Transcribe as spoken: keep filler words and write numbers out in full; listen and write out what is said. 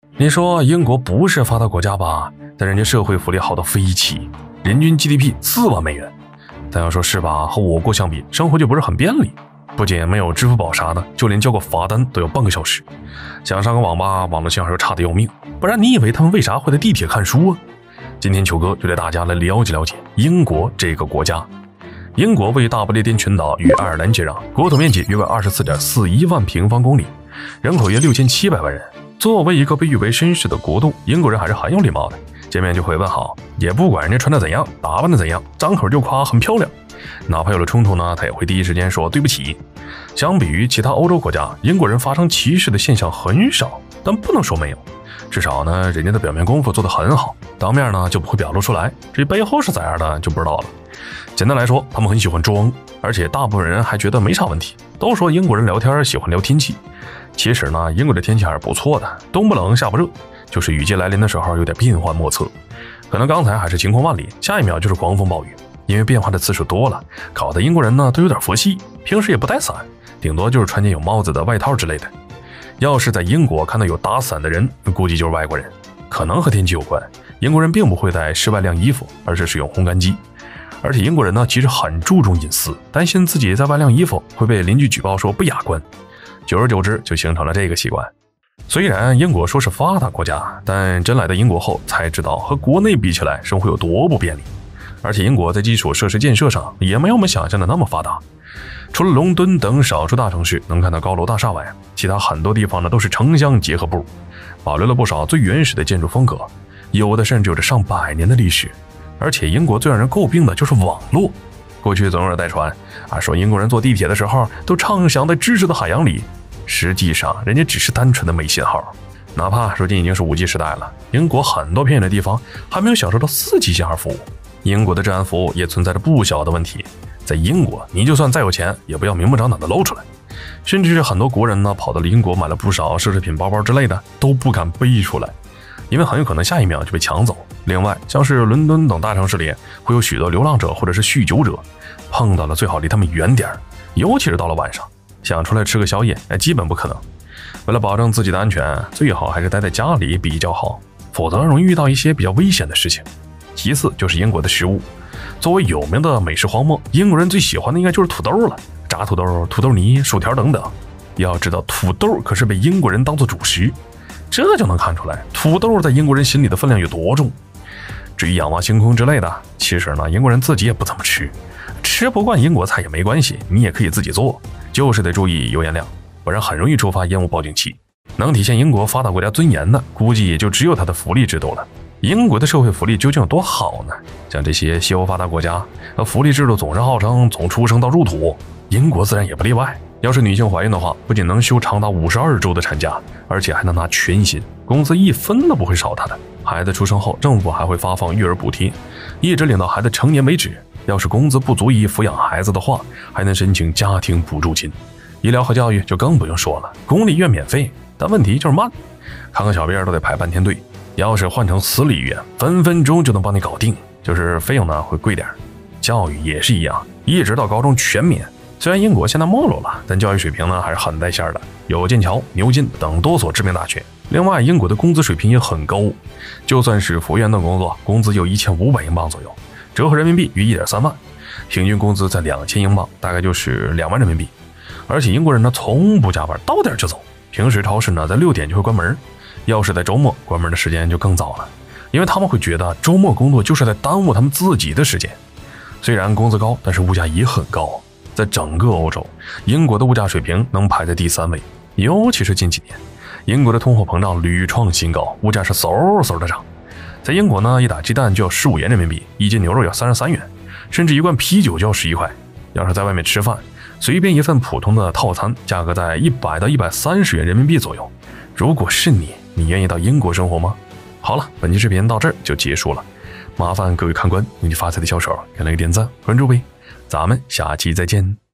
你说英国不是发达国家吧，但人家社会福利好到飞起，人均 G D P 四万美元。但要说是吧，和我国相比，生活就不是很便利。不仅没有支付宝啥的，就连交个罚单都要半个小时。想上个网吧，网络信号又差得要命，不然你以为他们为啥会在地铁看书啊？今天球哥就带大家来了解了解英国这个国家。英国位于大不列颠群岛，与爱尔兰接壤，国土面积约为 二十四点四一万平方公里，人口约六千七百万人。作为一个被誉为绅士的国度，英国人还是很有礼貌的，见面就会问好，也不管人家穿得怎样，打扮得怎样，张口就夸很漂亮。哪怕有了冲突呢，他也会第一时间说对不起。相比于其他欧洲国家，英国人发生歧视的现象很少，但不能说没有。至少呢，人家的表面功夫做得很好，当面呢就不会表露出来，至于背后是咋样的就不知道了。简单来说，他们很喜欢装，而且大部分人还觉得没啥问题，都说英国人聊天喜欢聊天气。其实呢，英国的天气还是不错的，冬不冷夏不热，就是雨季来临的时候有点变幻莫测，可能刚才还是晴空万里，下一秒就是狂风暴雨。因为变化的次数多了，搞得英国人呢都有点佛系，平时也不带伞，顶多就是穿件有帽子的外套之类的。要是在英国看到有打伞的人，估计就是外国人，可能和天气有关。英国人并不会在室外晾衣服，而是使用烘干机。而且英国人呢其实很注重隐私，担心自己在外晾衣服会被邻居举报说不雅观，久而久之就形成了这个习惯。虽然英国说是发达国家，但真来到英国后才知道和国内比起来生活有多不便利。而且英国在基础设施建设上也没有我们想象的那么发达，除了伦敦等少数大城市能看到高楼大厦外，其他很多地方呢都是城乡结合部，保留了不少最原始的建筑风格，有的甚至有着上百年的历史。而且英国最让人诟病的就是网络，过去总有人在传啊，说英国人坐地铁的时候都畅想在知识的海洋里，实际上人家只是单纯的没信号。哪怕如今已经是 五 G 时代了，英国很多偏远的地方还没有享受到 四 G 信号服务。英国的治安服务也存在着不小的问题，在英国你就算再有钱也不要明目张胆的露出来，甚至是很多国人呢跑到了英国买了不少奢侈品包包之类的都不敢背出来，因为很有可能下一秒就被抢走。另外像是伦敦等大城市里会有许多流浪者或者是酗酒者，碰到了最好离他们远点，尤其是到了晚上，想出来吃个宵夜哎，基本不可能。为了保证自己的安全，最好还是待在家里比较好，否则容易遇到一些比较危险的事情。其次就是英国的食物，作为有名的美食荒漠，英国人最喜欢的应该就是土豆了，炸土豆、土豆泥、薯条等等。要知道土豆可是被英国人当作主食，这就能看出来土豆在英国人心里的分量有多重。至于仰望星空之类的，其实呢英国人自己也不怎么吃，吃不惯英国菜也没关系，你也可以自己做，就是得注意油盐量，不然很容易触发烟雾报警器。能体现英国发达国家尊严的，估计也就只有它的福利制度了。英国的社会福利究竟有多好呢？像这些西欧发达国家，福利制度总是号称从出生到入土，英国自然也不例外。要是女性怀孕的话，不仅能休长达五十二周的产假，而且还能拿全薪，工资一分都不会少她的。孩子出生后，政府还会发放育儿补贴，一直领到孩子成年为止。要是工资不足以抚养孩子的话，还能申请家庭补助金。医疗和教育就更不用说了，公立医院免费，但问题就是慢，看个小病都得排半天队。要是换成私立医院，分分钟就能帮你搞定，就是费用呢会贵点。教育也是一样，一直到高中全免。虽然英国现在没落了，但教育水平呢还是很带线的，有剑桥、牛津等多所知名大学。另外，英国的工资水平也很高，就算是服务员等工作，工资有一千五百英镑左右，折合人民币约 一点三万，平均工资在两千英镑，大概就是两万人民币。而且英国人呢从不加班，到点就走。平时超市呢在六点就会关门，要是在周末，关门的时间就更早了，因为他们会觉得周末工作就是在耽误他们自己的时间。虽然工资高，但是物价也很高，在整个欧洲，英国的物价水平能排在第三位，尤其是近几年，英国的通货膨胀屡创新高，物价是嗖嗖的涨。在英国呢，一打鸡蛋就要十五元人民币，一斤牛肉要三十三元，甚至一罐啤酒就要十一块。要是在外面吃饭，随便一份普通的套餐，价格在一百到一百三十元人民币左右。如果是你，你愿意到英国生活吗？好了，本期视频到这儿就结束了，麻烦各位看官用你发财的小手给了个点赞关注呗，咱们下期再见。